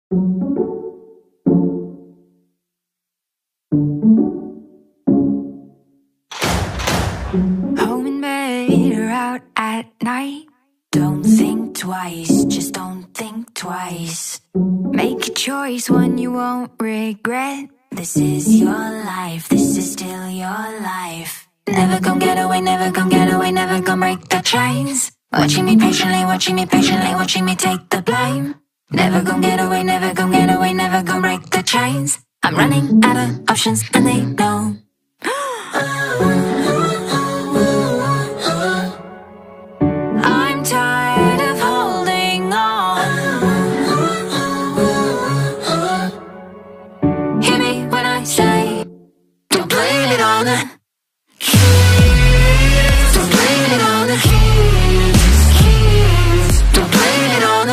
Home and bed or out at night. Don't think twice, just don't think twice. Make a choice, one you won't regret. This is your life, this is still your life. Never gon' get away, never gon' get away, never gon' break the chains. Watching me patiently, watching me patiently, watching me take the blame. Never gon' get away, never gon' get away, never gon' break the chains. I'm running out of options and they know. I'm tired of holding on. Hear me when I say, don't blame it on the keys. Don't blame it on the keys. Don't blame it on the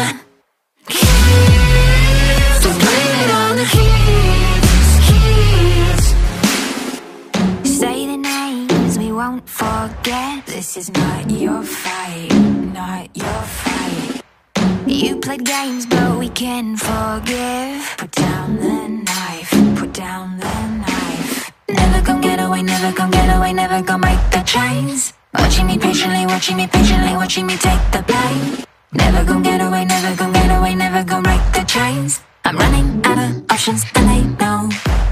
keys. Don't blame it on the keys. Say the names we won't forget. This is not your fight, not your fight. You played games but we can forgive. Put down the knife, put down the knife. Never gon' get away, never gon' get away, never gon' break the chains. Watching me patiently, watching me patiently, watching me take the blame. Never gon' get away, never gon' get away, never gon' break the chains. I'm running out of options and they know.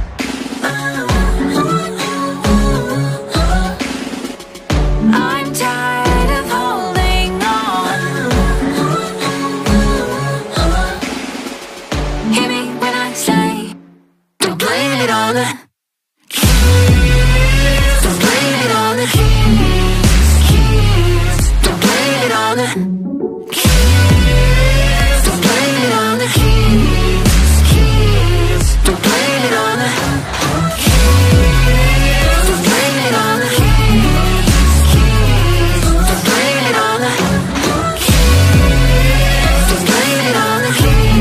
I'm tired of holding on. Hear me when I say, don't blame it on the keys. Don't blame it on the keys. Don't blame it on the keys. Don't blame it on the keys. Don't blame it on the keys. Don't blame it on the keys. Don't blame it on the keys. Don't blame it on the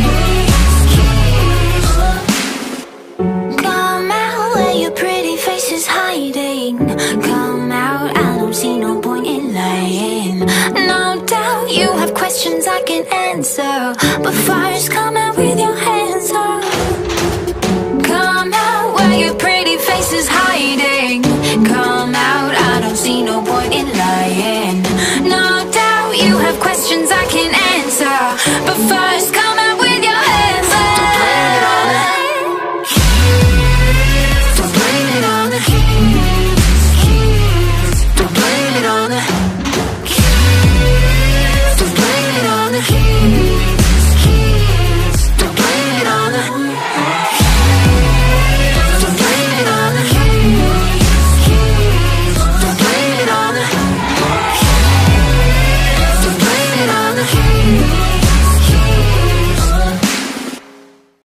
keys. Come out where your pretty face is hiding. Come out, I don't see no point in lying. No doubt you have questions I can answer, but first come out with your hands up. Come out where your pretty face is hiding. Come out, I don't see no point in lying. No doubt you have questions I can answer, but first